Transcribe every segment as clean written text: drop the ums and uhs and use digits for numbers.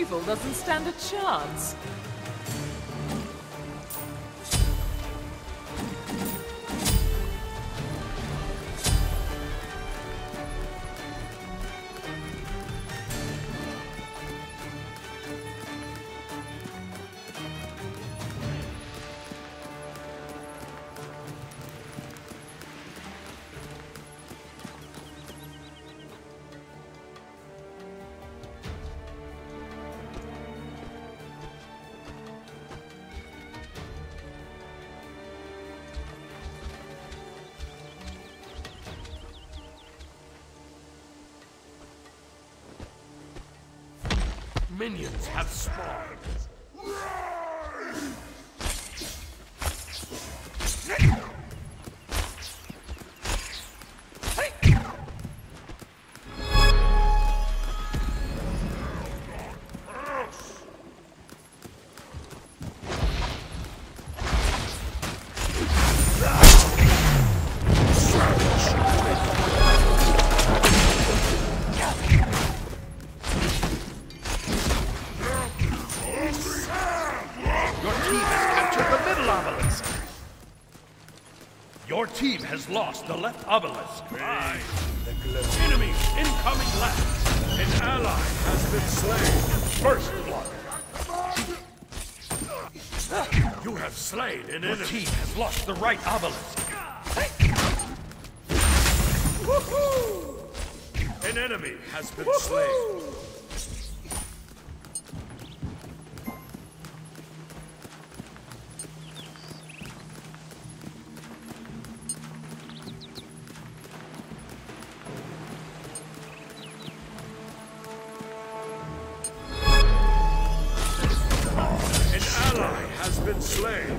Evil doesn't stand a chance. Minions have spawned. Your team has lost the left obelisk. Enemy incoming left. An ally has been slain. First blood. You have slain an enemy. Your team has lost the right obelisk. An enemy has been slain. Been slain.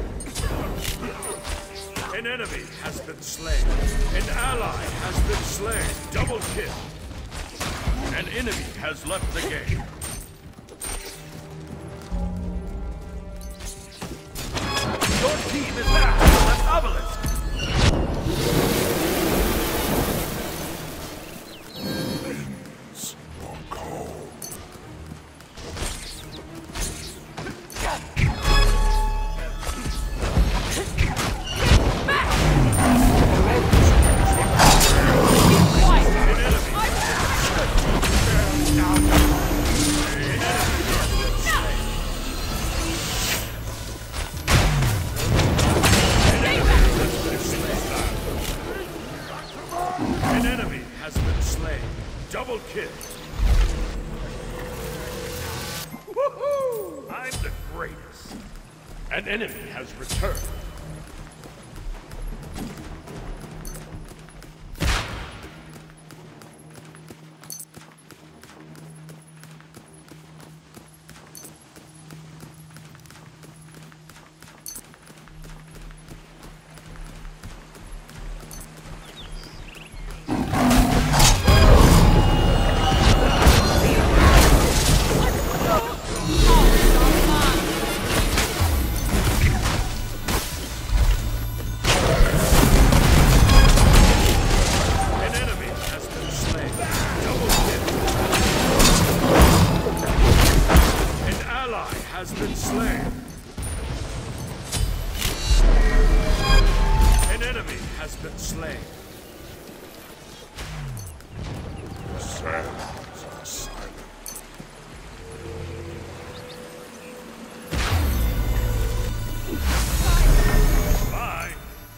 An enemy has been slain. An ally has been slain. Double kill. An enemy has left the game. Your team is back to the left obelisk. Double kill. Woohoo! I'm the greatest. An enemy has returned. Has been slain. An enemy has been slain. The sands are silent. Bye.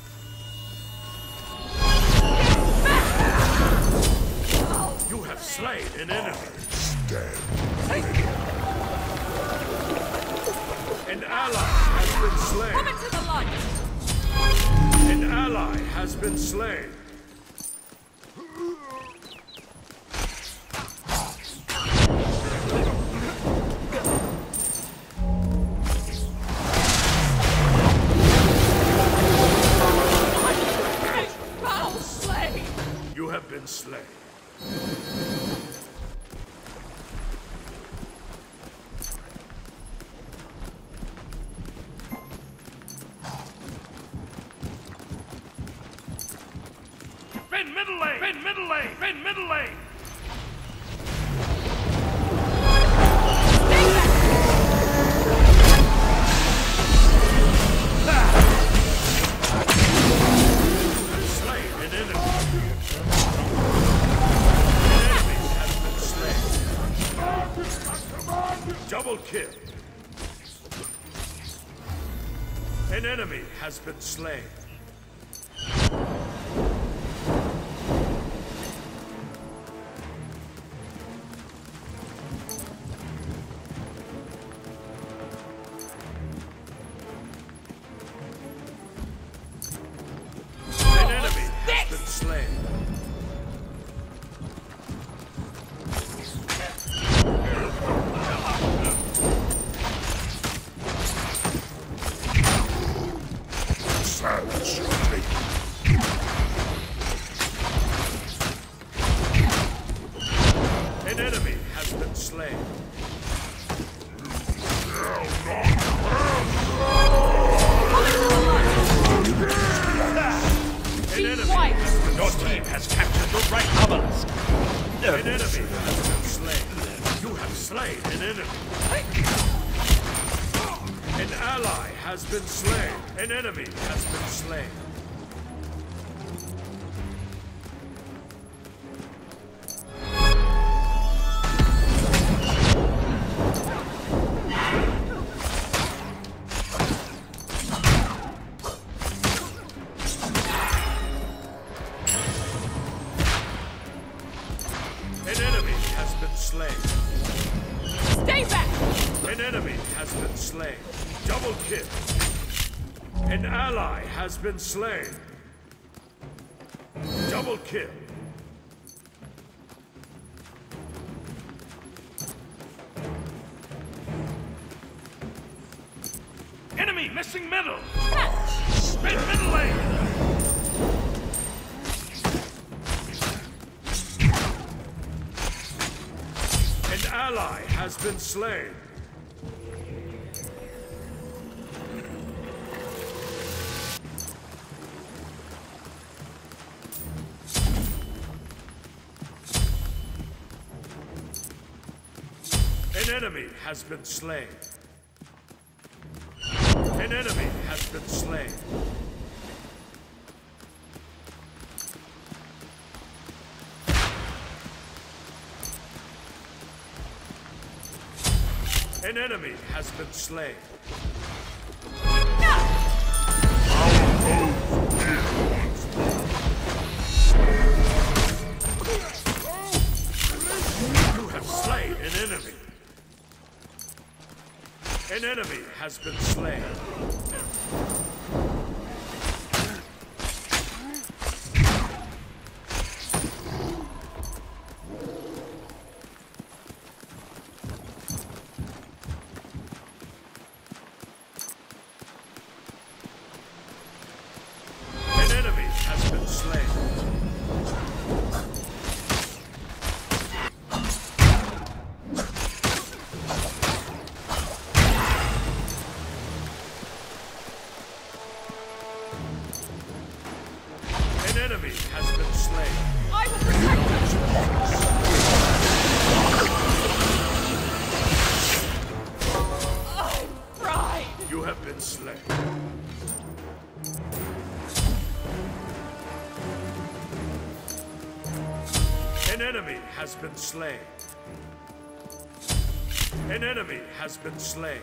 You have slain an enemy. An ally has been slain. Come into the light. An ally has been slain. Foul slain. You have been slain. Fin middle lane! Fin middle lane! Fin middle lane! Stay back! Double kill. An enemy has been slain. An enemy has been slain. An enemy has been slain. An enemy has been Your team has captured the right obelisk. An enemy has been slain. You have slain an enemy. An ally has been slain. An enemy has been slain. An enemy has been slain. Stay back! An enemy has been slain. Double kill. An ally has been slain. Double kill. Enemy missing middle. Spin middle lane. An ally has been slain. An enemy has been slain. An enemy has been slain. An enemy has been slain. You have slain an enemy. An enemy has been slain. An enemy has been slain. An enemy has been slain. I will protect you! I'm fried! You have been slain. An enemy has been slain. An enemy has been slain.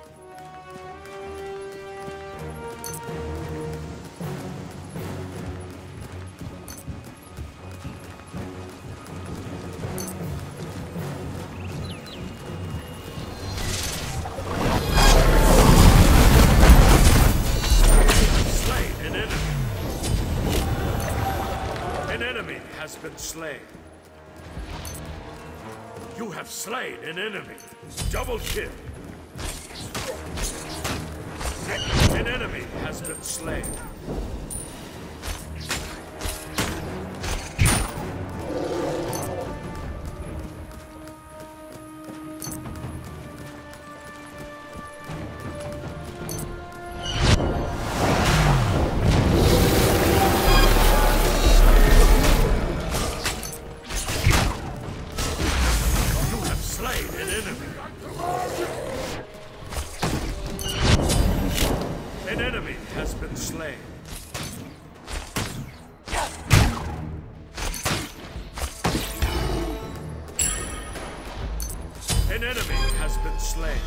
Slain an enemy. An enemy has been slain. You have slain an enemy. Double kill. An enemy has been slain. An enemy has been slain. An enemy has been slain.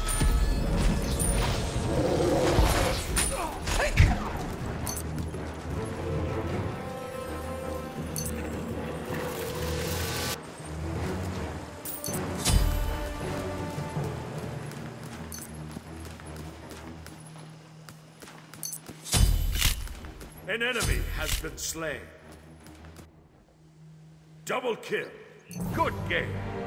An enemy has been slain. Double kill. Good game.